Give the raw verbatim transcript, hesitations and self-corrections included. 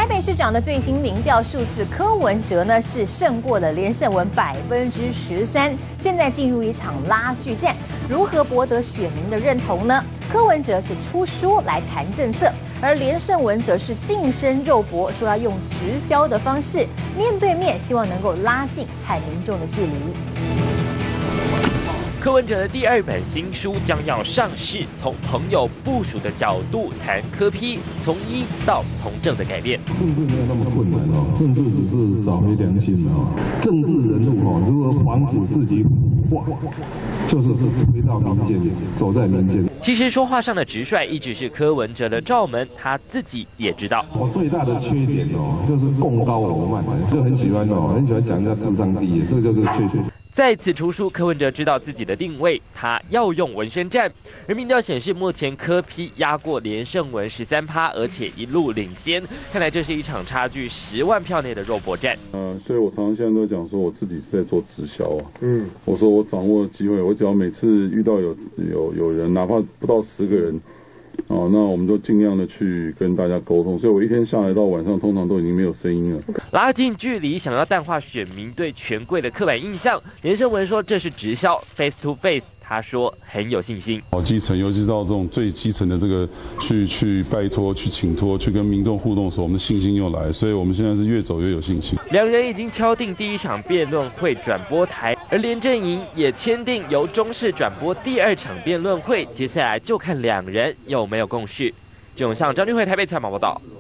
北市长的最新民调数字，柯文哲呢是胜过了连胜文百分之十三，现在进入一场拉锯战，如何博得选民的认同呢？柯文哲是出书来谈政策，而连胜文则是近身肉搏，说要用直销的方式面对面，希望能够拉近和民众的距离。 柯文哲的第二本新书将要上市，从朋友部署的角度谈柯 P 从医到从政的改变。 政治没有那么困难哦，政治只是找回良心的哦。政治人物哦，如何防止自己腐化，就是回到民间，走在民间。 其实说话上的直率一直是柯文哲的罩门，他自己也知道。 我最大的缺点哦，就是共高我慢，就很喜欢哦，很喜欢讲人家智商低，这个就是缺点。 再次出书，柯文哲知道自己的定位，他要用文宣战。而民调显示，目前柯 P 压过连胜文十三趴，而且一路领先。看来这是一场差距十万票内的肉搏战。 呃，所以我常常现在都讲说，我自己是在做直销啊。嗯，我说我掌握了机会，我只要每次遇到有有有人，哪怕不到十个人。 哦，那我们都尽量的去跟大家沟通，所以我一天下来到晚上，通常都已经没有声音了。 拉近距离，想要淡化选民对权贵的刻板印象。连胜文说这是直销 ，face to face。 他说很有信心。 好基层，尤其是到这种最基层的这个，去去拜托、去请托、去跟民众互动的时候，我们的信心又来，所以我们现在是越走越有信心。 两人已经敲定第一场辩论会转播台，而连阵营也签订由中视转播第二场辩论会，接下来就看两人有没有共识。郑永向、张俊慧台北采访报道。